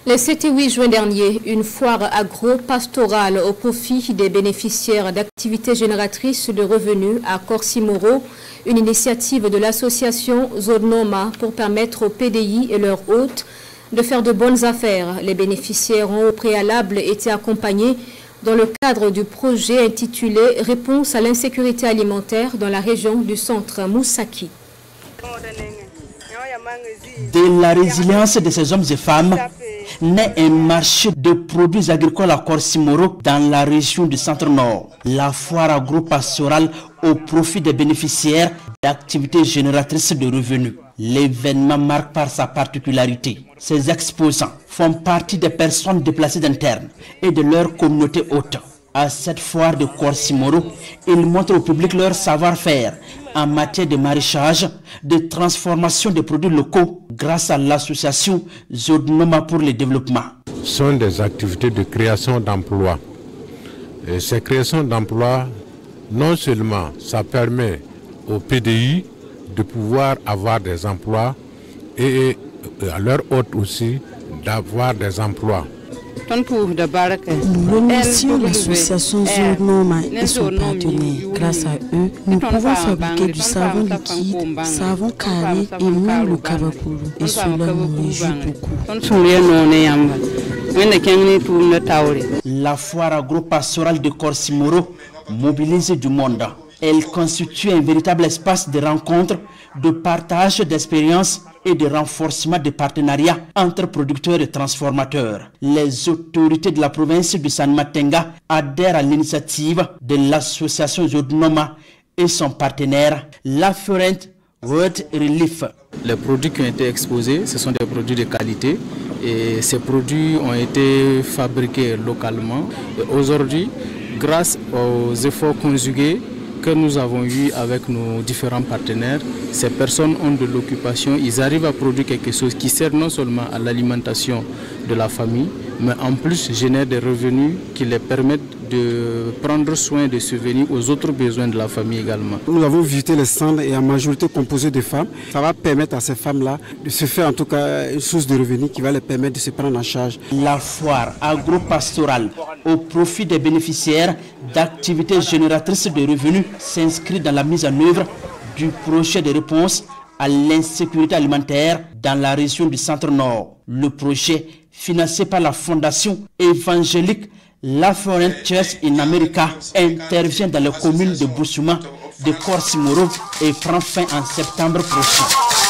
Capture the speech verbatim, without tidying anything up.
Le sept et huit juin dernier, une foire agro-pastorale au profit des bénéficiaires d'activités génératrices de revenus à Corsimoro, une initiative de l'association Zonoma pour permettre aux P D I et leurs hôtes de faire de bonnes affaires. Les bénéficiaires ont au préalable été accompagnés dans le cadre du projet intitulé « Réponse à l'insécurité alimentaire dans la région du centre Moussaki ». De la résilience de ces hommes et femmes naît un marché de produits agricoles à Corsimoro dans la région du centre-nord. La foire agro-pastorale au profit des bénéficiaires d'activités génératrices de revenus. L'événement marque par sa particularité. Ces exposants font partie des personnes déplacées d'interne et de leur communauté haute. À cette foire de Corsimoro, ils montrent au public leur savoir-faire en matière de maraîchage, de transformation des produits locaux grâce à l'association Zonoma pour le développement. Ce sont des activités de création d'emplois. Et ces créations d'emplois, non seulement ça permet aux P D I de pouvoir avoir des emplois et à leur hôte aussi d'avoir des emplois. Nous remercions l'association Zonoma et son partenaire. Grâce à eux, nous pouvons fabriquer du savon liquide, savon carré et même le kabakuru. Et cela nous réjouit beaucoup. La foire agro-pastorale de Corsimoro mobilise du monde. Elle constitue un véritable espace de rencontre, de partage d'expériences et de renforcement des partenariats entre producteurs et transformateurs. Les autorités de la province du San Matenga adhèrent à l'initiative de l'association Zonoma et son partenaire, la Forent World Relief. Les produits qui ont été exposés, ce sont des produits de qualité et ces produits ont été fabriqués localement. Aujourd'hui, grâce aux efforts conjugués que nous avons eu avec nos différents partenaires, ces personnes ont de l'occupation, ils arrivent à produire quelque chose qui sert non seulement à l'alimentation de la famille, mais en plus génère des revenus qui les permettent de prendre soin de subvenir aux autres besoins de la famille également. Nous avons visité les stands et en majorité composé de femmes. Ça va permettre à ces femmes-là de se faire en tout cas une source de revenus qui va les permettre de se prendre en charge. La foire agro-pastorale au profit des bénéficiaires d'activités génératrices de revenus s'inscrit dans la mise en œuvre du projet de réponse à l'insécurité alimentaire dans la région du centre-nord. Le projet, financé par la fondation évangélique La Forent Church in America, intervient dans les communes de Bousouma, de Corsimoro et prend fin en septembre prochain.